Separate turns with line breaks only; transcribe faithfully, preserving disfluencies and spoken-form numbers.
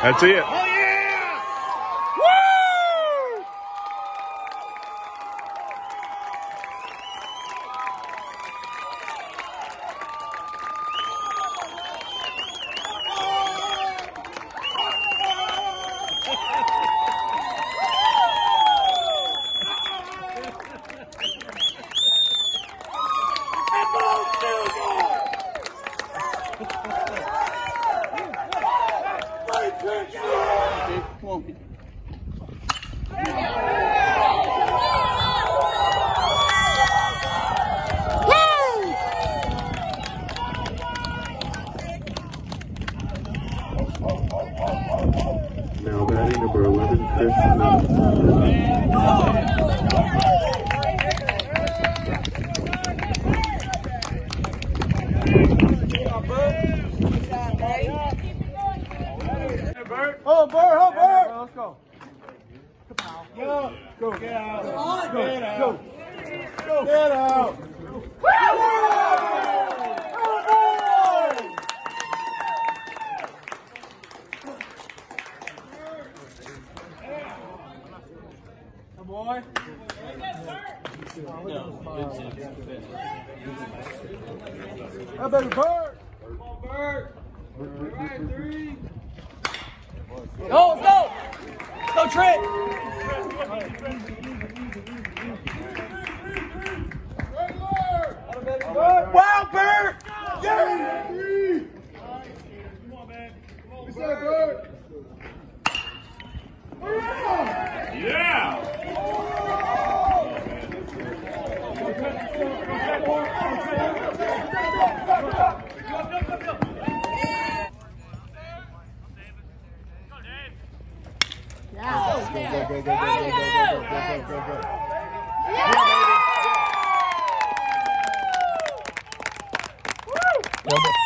That's it.
Oh, yeah! Woo! Come on.
Now batting number eleven, Chris Smith.
Oh, Bert, oh, Bert! Let's go. Go, go, get out. Go, get out. Go, go, get out. Come boy. How about Bert? Come on, Bert. All right, three. Go, go! Go, Trent! Wow, Bert! Yeah! Come on, man. Come on, Bert.
Yeah!
Yeah.
Go, go, go, go, go, go, go, go, go, go, go.
Yeah.
Woo!